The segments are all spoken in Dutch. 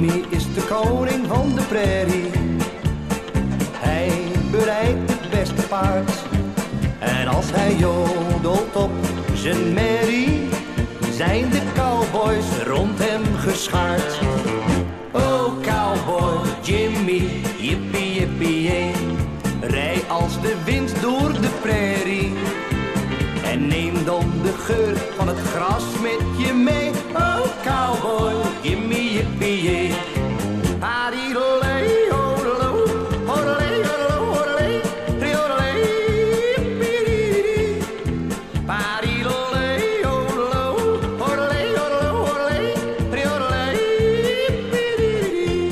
Jimmy is de koning van de prairie. Hij bereidt het beste paard. En als hij jodelt op zijn merrie, zijn de cowboys rond hem geschaard. Oh cowboy Jimmy, yippie yippie yay, rij als de wind door de prairie. En neem dan de geur van het gras met je mee. Oh cowboy Jimmy yippie yay. Padidelay, hodelo, hodelay, hodelo, hodelay, riodelay, yippie. Padidelay, hodelo, hodelay, hodelo, hodelay, riodelay, yippie.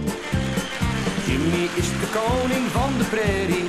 Jimmy is de koning van de prairie.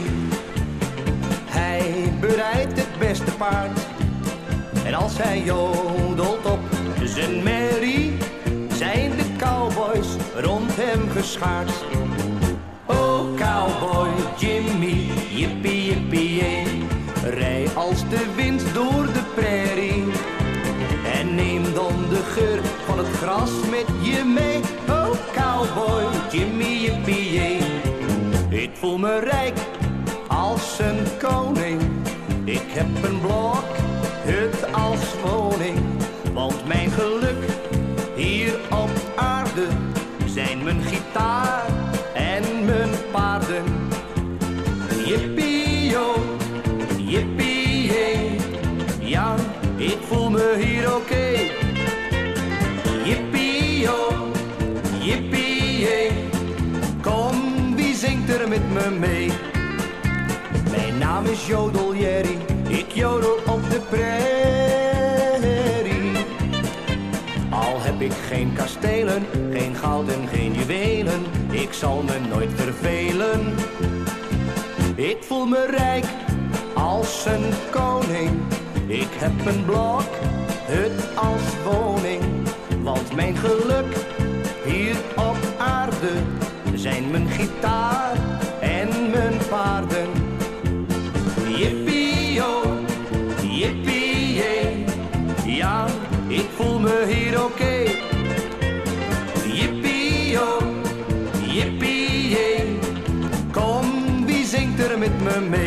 Hij bereidt het beste paard. En als hij jodelt op zijn merrie, zijn de cowboys rond hem geschaard. Oh cowboy Jimmy, yippie yippie yay, rij als de wind door de prairie. En neem dan de geur van het gras met je mee. Oh cowboy Jimmy yippie yay. Ik voel me rijk als een koning. Ik heb een blokhut als woning. Want mijn geluk hier op aarde zijn mijn gitaar en mijn paarden. Yippie-yo, yippie-yay, ja, ik voel me hier oké. Yippie-yo, yippie-yay, kom, wie zingt er met me mee? Mijn naam is Jodel Jerry, ik jodel op de prairie. Al heb ik geen kastelen, geen goud en geen juwelen, ik zal me nooit vervelen. Ik voel me rijk als een koning. Ik heb een blokhut als woning. Want mijn geluk hier op aarde zijn mijn gitaar en mijn paarden. Yippie-yo, yippie-yay, ja, ik voel me hier oké. Yippie-yo, yippie-yay, kom, wie zingt er met me mee?